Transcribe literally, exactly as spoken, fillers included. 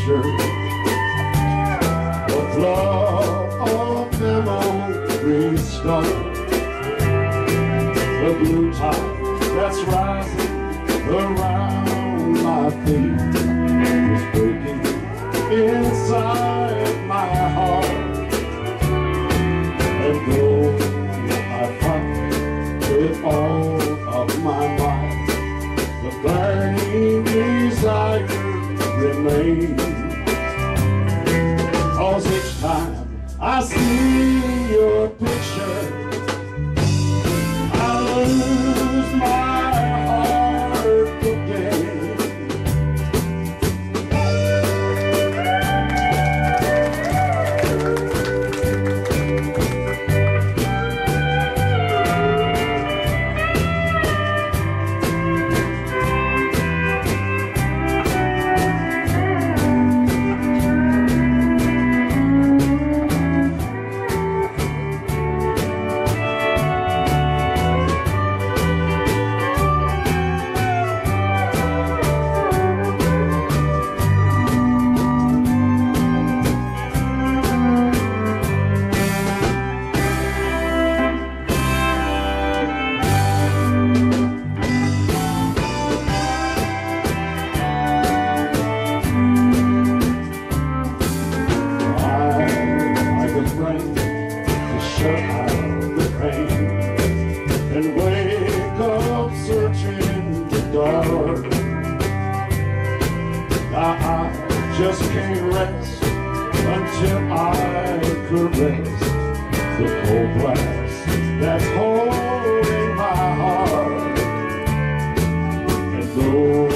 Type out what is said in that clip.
picture, a flood of memory stone, the blue tide that's rising around my feet is breaking inside my heart, and though I fight with all of my might, the burning desire remains. 'Cause each time I see your picture, I lose my heart again. To shut out the pain and wake up searching the dark. Now I just can't rest until I caress the cold glass that's holding my heart. And though